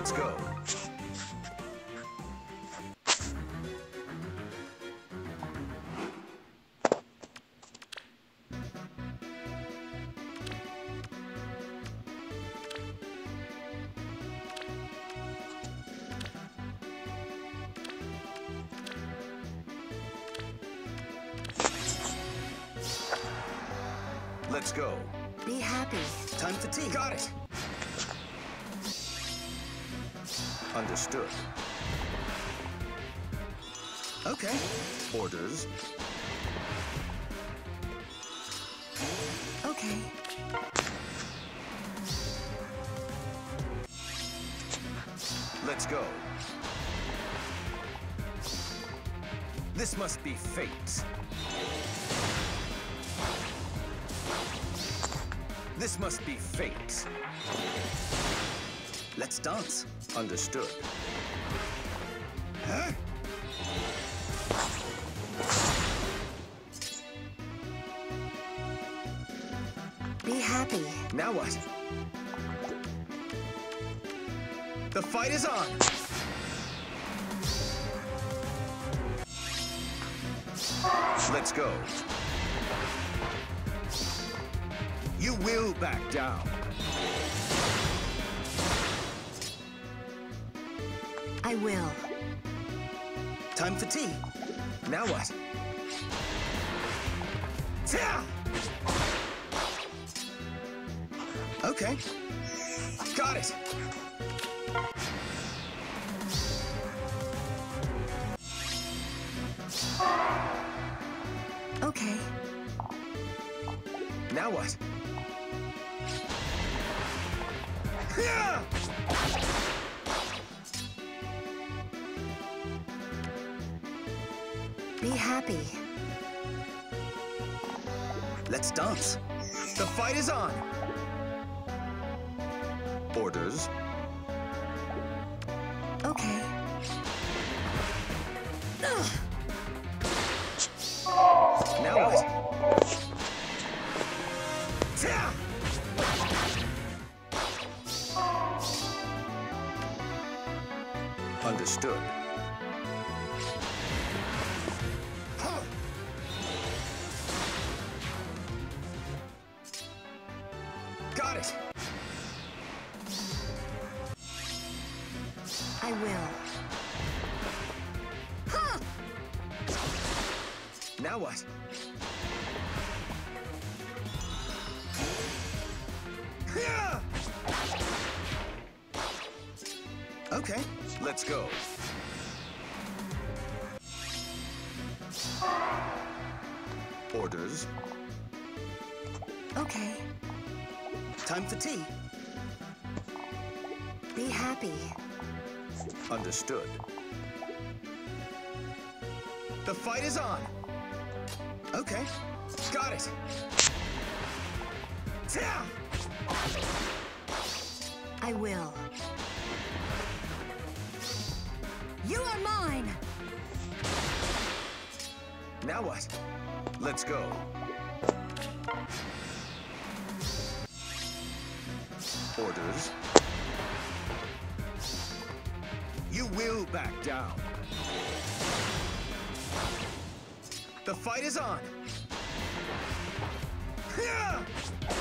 Let's go. Let's go. Be happy. Time for tea. Got it. Understood. Okay. Orders. Okay. Let's go. This must be fate. This must be fate. Let's dance. Understood. Huh? Be happy. Now what? The fight is on! Let's go. You will back down. I will. Time for tea. Now what? Tia! Okay. Got it. Okay. Now what? Yeah! Be happy. Let's dance. The fight is on. Orders. Okay. Ugh. Now what? Tia! Understood. Huh. Got it. I will. Huh. Now what? Yeah! Okay, let's go. Orders. Okay. Time for tea. Be happy. Understood. The fight is on. Okay, got it. Tia! I will. You are mine! Now what? Let's go. Orders. You will back down. The fight is on. Yeah!